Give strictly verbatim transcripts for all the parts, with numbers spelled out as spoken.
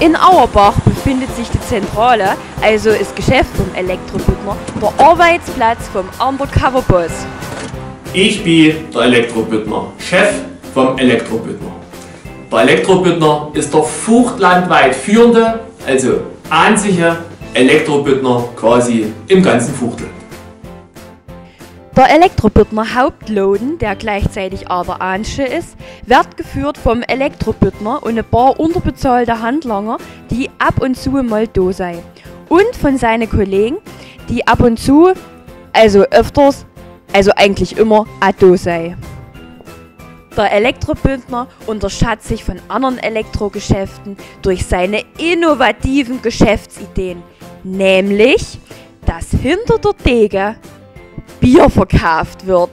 In Auerbach befindet sich die Zentrale, also das Geschäft vom Elektrobüttner, der Arbeitsplatz vom Undercover-Boss. Ich bin der Elektrobüttner, Chef vom Elektrobüttner. Der Elektrobüttner ist der fuchtlandweit führende, also einzige Elektrobüttner quasi im ganzen Fuchtland. Der Elektrobüttner Hauptladen, der gleichzeitig auch der einzige ist, wird geführt vom Elektrobüttner und ein paar unterbezahlte Handlanger, die ab und zu mal da sind. Und von seinen Kollegen, die ab und zu, also öfters, also eigentlich immer, auch da sind. Der Elektrobüttner unterscheidet sich von anderen Elektrogeschäften durch seine innovativen Geschäftsideen, nämlich, dass hinter der Theke Bier verkauft wird.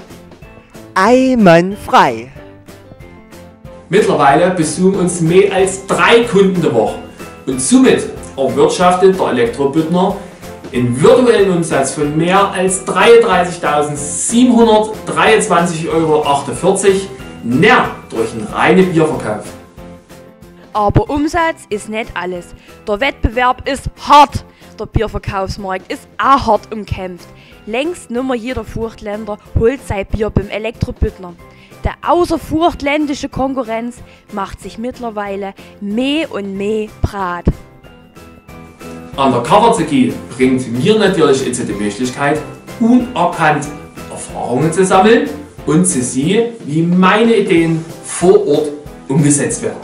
Einwandfrei. Mittlerweile besuchen uns mehr als drei Kunden die Woche und somit erwirtschaftet der Elektrobüttner einen virtuellen Umsatz von mehr als dreiunddreißigtausendsiebenhundertdreiundzwanzig Euro achtundvierzig, näher durch einen reinen Bierverkauf. Aber Umsatz ist nicht alles. Der Wettbewerb ist hart. Der Bierverkaufsmarkt ist auch hart umkämpft. Längst nimmer jeder Furchtländer holt sein Bier beim Elektrobüttner. Der außerfurchtländische Konkurrenz macht sich mittlerweile mehr und mehr breit. Undercover zu gehen bringt mir natürlich jetzt die Möglichkeit, unerkannt Erfahrungen zu sammeln und zu sehen, wie meine Ideen vor Ort umgesetzt werden.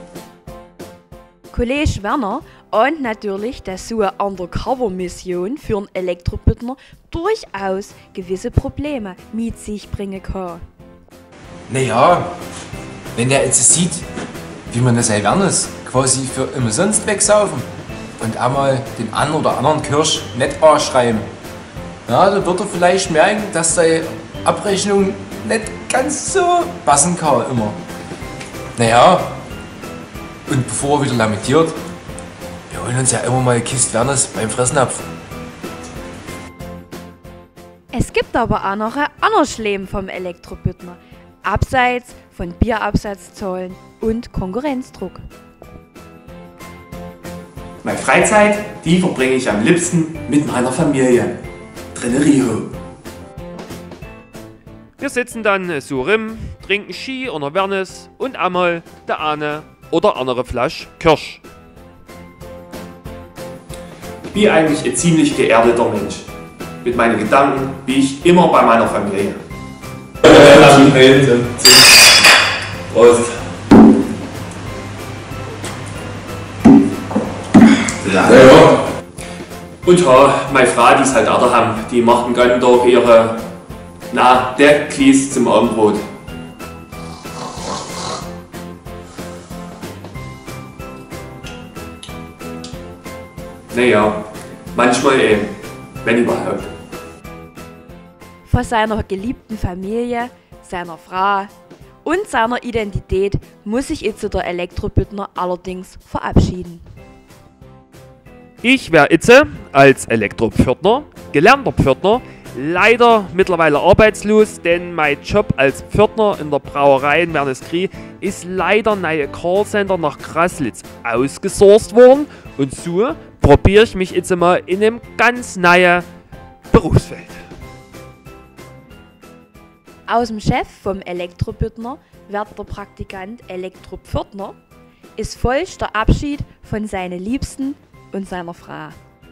Kollege Werner ahnt natürlich, dass so eine Undercover-Mission für einen Elektrobüttner durchaus gewisse Probleme mit sich bringen kann. Naja, wenn er jetzt sieht, wie man das Wernes quasi für umsonst wegsaufen und einmal den einen oder anderen Kirsch nicht anschreiben, ja, dann wird er vielleicht merken, dass seine Abrechnung nicht ganz so passen kann immer. Naja, und bevor er wieder lamentiert, wir holen uns ja immer mal eine Kiste Wernes beim Fressnapf. Es gibt aber auch noch ein anderes Leben vom Elektrobüttner, abseits von Bierabsatzzahlen und Konkurrenzdruck. Meine Freizeit, die verbringe ich am liebsten mit meiner Familie. Rio. Wir sitzen dann so rum, trinken Ski oder Wernes und einmal der eine oder andere Flasche Kirsch. Ich bin eigentlich ein ziemlich geerdeter Mensch. Mit meinen Gedanken bin ich immer bei meiner Familie. Prost! Ja, ja. Und ja, meine Frau, die ist halt auch daheim, die macht den ganzen Tag ihre, na, der Klies zum Abendbrot. Naja, manchmal eben, wenn überhaupt. Von seiner geliebten Familie, seiner Frau und seiner Identität muss sich jetzt der Elektrobüttner allerdings verabschieden. Ich wäre jetzt als Elektropförtner, gelernter Pförtner, leider mittlerweile arbeitslos, denn mein Job als Pförtner in der Brauerei in Werniskrie ist leider neue Callcenter nach Graslitz ausgesourced worden und so probiere ich mich jetzt mal in einem ganz neuen Berufsfeld. Aus dem Chef vom Elektrobüttner wird der Praktikant Elektropförtner, ist folgt der Abschied von seinen Liebsten und seiner Frau.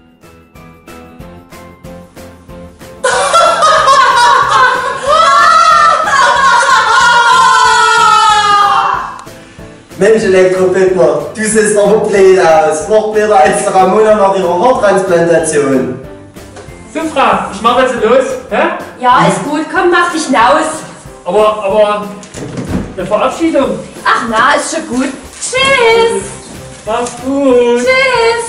Mensch, Elektrobüttner, du siehst aber blöd aus. Noch blöder als der Ramona nach ihrer Haartransplantation. So, Frau, ich mache jetzt los. Hä? Ja, ist gut, komm, mach dich hinaus. Aber, aber, eine Verabschiedung. Ach na, ist schon gut. Tschüss. Mach's gut. Tschüss.